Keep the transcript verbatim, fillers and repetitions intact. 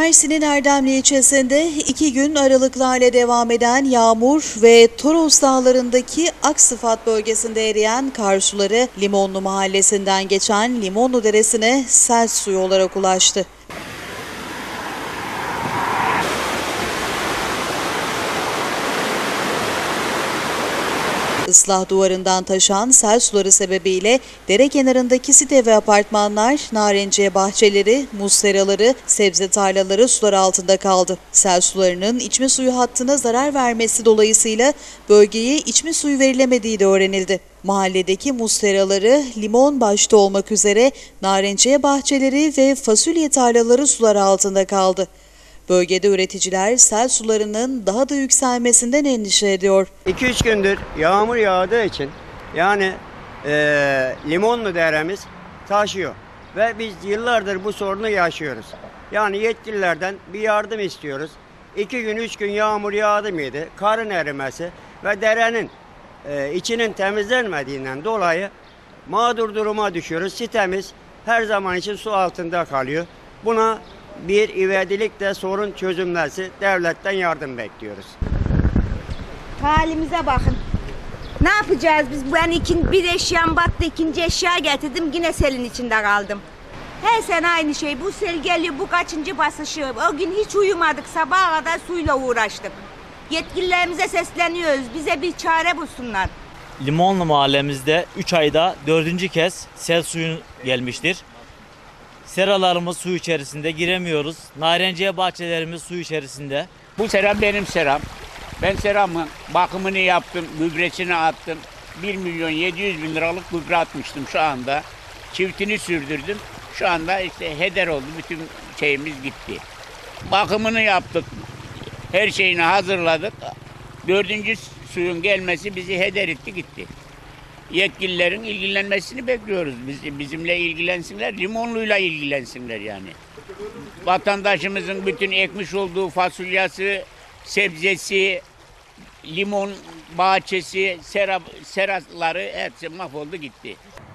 Mersin'in Erdemli ilçesinde iki gün aralıklarla devam eden yağmur ve Toros Dağları'ndaki Aksıfat bölgesinde eriyen kar suları Limonlu mahallesinden geçen Limonlu Deresi'ne sel suyu olarak ulaştı. Islah duvarından taşan sel suları sebebiyle dere kenarındaki site ve apartmanlar, narenciye bahçeleri, muz seraları, sebze tarlaları sular altında kaldı. Sel sularının içme suyu hattına zarar vermesi dolayısıyla bölgeye içme suyu verilemediği de öğrenildi. Mahalledeki muz seraları, limon başta olmak üzere narenciye bahçeleri ve fasulye tarlaları sular altında kaldı. Bölgede üreticiler sel sularının daha da yükselmesinden endişe ediyor. iki üç gündür yağmur yağdığı için yani e, Limonlu deremiz taşıyor ve biz yıllardır bu sorunu yaşıyoruz. Yani yetkililerden bir yardım istiyoruz. iki gün üç gün yağmur yağdı mıydı, karın erimesi ve derenin e, içinin temizlenmediğinden dolayı mağdur duruma düşüyoruz. Sitemiz her zaman için su altında kalıyor. Buna bir ivedilikle sorun çözümlensin, devletten yardım bekliyoruz. Halimize bakın. Ne yapacağız biz? Ben ikin, bir eşyam battı, ikinci eşya getirdim, yine selin içinde kaldım. Her sene aynı şey. Bu sel geliyor, bu kaçıncı basışı. O gün hiç uyumadık, sabaha kadar suyla uğraştık. Yetkililerimize sesleniyoruz, bize bir çare bulsunlar. Limonlu mahallemizde üç ayda dördüncü kez sel suyu gelmiştir. Seralarımız su içerisinde, giremiyoruz. Narenciye bahçelerimiz su içerisinde. Bu sera benim seram. Ben seramın bakımını yaptım, gübresini attım. bir milyon yedi yüz bin liralık gübre atmıştım şu anda. Çiftini sürdürdüm. Şu anda işte heder oldu, bütün şeyimiz gitti. Bakımını yaptık, her şeyini hazırladık. Dördüncü suyun gelmesi bizi heder etti gitti. Yetkililerin ilgilenmesini bekliyoruz. Biz, bizimle ilgilensinler, Limonlu'yla ilgilensinler yani. Vatandaşımızın bütün ekmiş olduğu fasulyası, sebzesi, limon bahçesi, sera, seraları hepsi mahvoldu gitti.